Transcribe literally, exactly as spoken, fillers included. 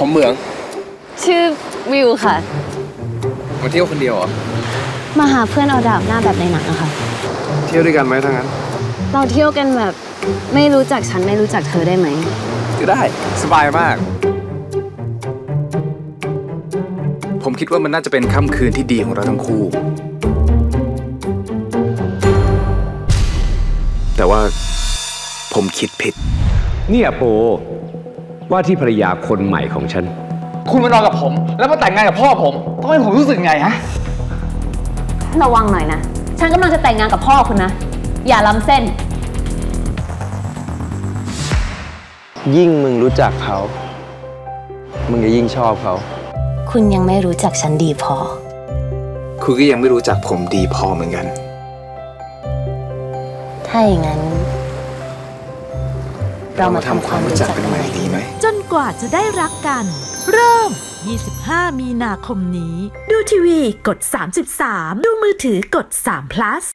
ผมเหมืองชื่อวิวค่ะมาเที่ยวคนเดียวเหรอมาหาเพื่อนเอาดาบหน้าแบบในหนังอะค่ะเที่ยวด้วยกันไหมทั้งนั้นเราเที่ยวกันแบบไม่รู้จักฉันไม่รู้จักเธอได้ไหมก็ได้สบายมากผมคิดว่ามันน่าจะเป็นค่ำคืนที่ดีของเราทั้งคู่แต่ว่าผมคิดผิดเนี่ยโปว่าที่ภรรยาคนใหม่ของฉันคุณมานอนกับผมแล้วมาแต่งงานกับพ่อผมต้องให้ผมรู้สึกไงฮะระวังหน่อยนะฉันกำลังจะแต่งงานกับพ่อคุณนะอย่าล้ำเส้นยิ่งมึงรู้จักเขามึงจะยิ่งชอบเขาคุณยังไม่รู้จักฉันดีพอคุณก็ยังไม่รู้จักผมดีพอเหมือนกันถ้าอย่างนั้นเรามาทำความรู้จักกันใหม่ดีไหมจนกว่าจะได้รักกันเริ่มยี่สิบห้ามีนาคมนี้ดูทีวีกดสามสิบสามดูมือถือกดสาม plus